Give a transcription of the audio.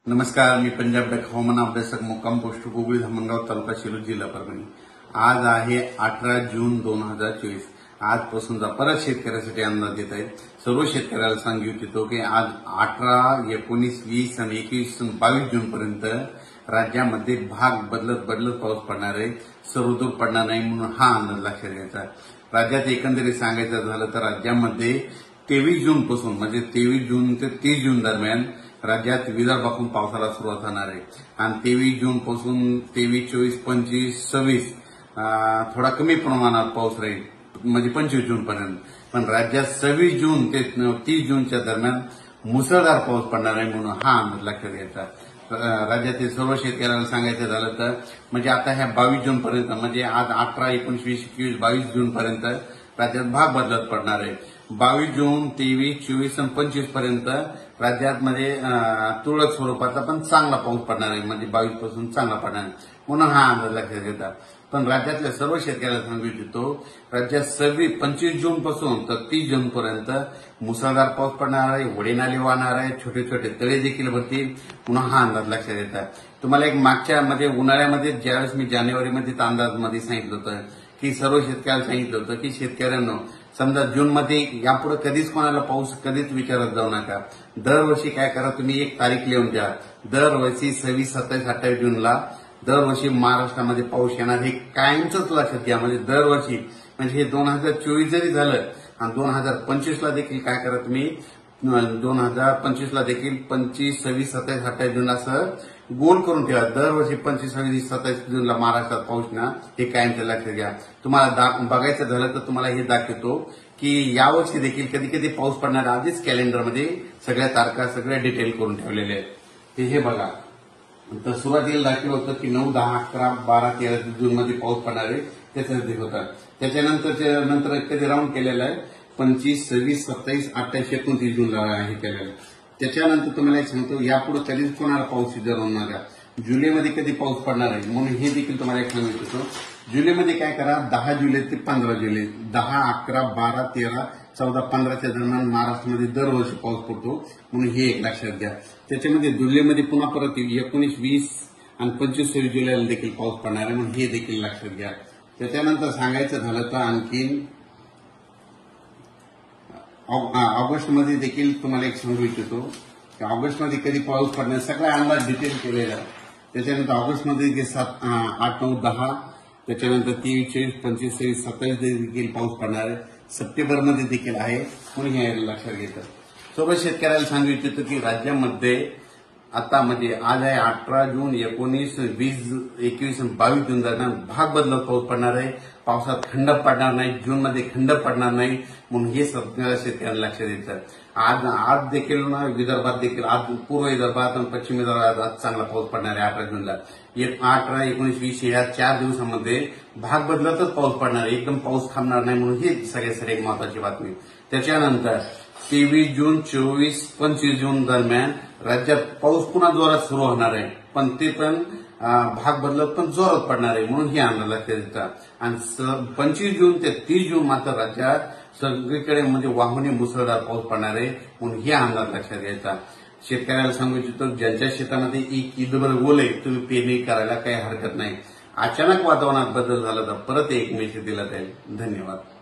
नमस्कार, मी पंजाब डक हवामान अभ्यासक मुक्काम पोस्ट गुगळी धामणगाव तालुका शिरूर जिल्हा परभणी। आज आहे 18 जून 2024। आजपासूनचा परत शेतकऱ्यासाठी अंदाज येत आहे। सर्व शेतकऱ्याला सांगू इच्छितो की आज 18, 19, 20 आणि 21 आणि 22 जून पर्यंत राज्यामध्ये भाग बदलत पाऊस पडणार आहे। सर्वदूर पडणार नाही म्हणून हा अंदाज लक्षात घ्यायचा। राज्यात एकंदरीत सांगायचं झालं तर राज्यामध्ये 23 जून पासून म्हणजे 23 जून ते 30 जून दरम्यान राज्यात विदर्भातून पावसाला सुरुवात होणार आहे आणि 23 जून पासून 23, 24, 25, 26 थोडा कमी प्रमाणात पाऊस राहील म्हणजे 25 जून पर्यंत। पण राज्यात 26 जून ते 30 जूनच्या दरम्यान मुसळधार पाऊस पडणार आहे म्हणून हा अंदाज लक्षात घ्यायचा। राज्यातील सर्व शेतकऱ्यांना सांगायचं झालं तर म्हणजे आता ह्या 22 जून पर्यंत म्हणजे आज 18, 19, 20, 21, 22 जून पर्यंत राज्यात भाग बदलत पडणार आहे। 22 जून, 23, 24 आणि 25 पर्यंत राज्यात म्हणजे तुरळक स्वरूपाचा पण चांगला पाऊस पडणार आहे म्हणजे 22 पासून चांगला पडणार आहे म्हणून हा अंदाज लक्षात घेतात। पण राज्यातल्या सर्व शेतकऱ्यांना सांगू इच्छितो राज्यात 25 जून पासून तर 30 जून पर्यंत मुसळधार पाऊस पडणार आहे, वडे नाले वाहणार आहे, छोटे छोटे तळे देखील भरतील म्हणून हा अंदाज लक्षात घेतात। तुम्हाला एक मागच्या म्हणजे उन्हाळ्यामध्ये ज्यावेळेस मी जानेवारीमध्ये अंदाजमध्ये सांगितलं होतं की सर्व शेतकऱ्यांना सांगितलं होतं की शेतकऱ्यांना समजा जून मध्ये यापुढे कधीच कोणाला पाऊस कधीच विचारत जाऊ नका। दरवर्षी काय करा तुम्ही एक तारीख लिहून द्या। दरवर्षी 26, 27, 28 जूनला दरवर्षी महाराष्ट्रामध्ये पाऊस येणार हे कायमच लक्षात घ्या। म्हणजे दरवर्षी म्हणजे हे 2024 जरी झालं आणि 2025 ला देखील काय करा तुम्ही 2025 ला देखील 25, 26, 27, 28 जून असं गोल करून ठेवा। दरवर्षी 25, 26, 27 जूनला महाराष्ट्रात पाऊस ना हे कायमचं लक्षात घ्या। तुम्हाला बघायचं झालं तर तुम्हाला हे दाखवतो की यावर्षी देखील कधी कधी पाऊस पडणार आधीच कॅलेंडरमध्ये सगळ्या तारखा सगळ्या डिटेल करून ठेवलेल्या आहेत। हे बघा तर सुरुवातीला दाखवलं होतं की 9, 10, 11, 12, 13 जून मध्ये पाऊस पडणार आहे त्याचं होता। त्याच्यानंतर कधी राऊंड केलेला आहे 25, 26, 27, 28, 29 जूनला हे केलेलं आहे। त्याच्यानंतर तुम्हाला एक सांगतो यापुढे कधीच कोणाला पाऊस विचारू नका। जुलैमध्ये कधी पाऊस पडणार आहे म्हणून हे देखील तुम्हाला एक सांगू इच्छितो। जुलैमध्ये काय करा 10 जुलै ते 15 जुलै 10, 11, 12, 13, 14, 15च्या दरम्यान महाराष्ट्रामध्ये दरवर्षी पाऊस पडतो म्हणून हे एक लक्षात घ्या। त्याच्यामध्ये जुलैमध्ये पुन्हा परत 19, 20 आणि 25, 26 जुलैला देखील पाऊस पडणार आहे म्हणून हे देखील लक्षात घ्या। त्याच्यानंतर सांगायचं झालं तर आणखीन ऑगस्टमध्ये देखील तुम्हाला एक सांगू इच्छितो की ऑगस्टमध्ये कधी पाऊस पडणार सगळा अंदाज डिटेल केलेला आहे। त्याच्यानंतर ऑगस्टमध्ये 7, 8, 9, 10 त्याच्यानंतर 23, 24, 25, 26, 27 देखील पाऊस पडणार आहे। सप्टेंबरमध्ये देखील आहे म्हणून हे लक्षात घेतात। सर्व शेतकऱ्याला सांगू इच्छितो की राज्यामध्ये आता म्हणजे आज आहे 18 जून, 19, 20, 21 आणि 22 जून दरम्यान भाग बदलत पाऊस पडणार आहे। पावसात खंड पडणार नाही, जून मध्ये खंड पडणार नाही म्हणून हे सगळ्या शेतकऱ्यांना लक्षात येतं। आज देखील विदर्भात देखील आज पूर्व विदर्भात आणि पश्चिम विदर्भात आज चांगला पाऊस पडणार आहे 18 जूनला। 18, 19, 20 या 4 दिवसामध्ये भाग बदलतच पाऊस पडणार आहे, एकदम पाऊस थांबणार नाही म्हणून ही सगळ्यात एक महत्वाची बातमी। त्याच्यानंतर 23 जून, 24, 25 जून दरम्यान राज्यात पाऊस पुन्हा जोरात सुरू होणार आहे पण ते पण भाग बदलत पण जोरात पडणार आहे म्हणून हे अंदाज लक्षात येतात। आणि 25 जून ते 30 जून मात्र राज्यात सगळीकडे म्हणजे वाहूने मुसळधार पाऊस पडणार आहे म्हणून हे अंदाज लक्षात घ्यायचा। शेतकऱ्याला सांगू इच्छितो ज्यांच्या शेतामध्ये ईदभर ओल आहे तुम्ही पेरणी करायला काही हरकत नाही। अचानक वातावरणात बदल झाला तर परत एक मेसेज दिला जाईल। धन्यवाद।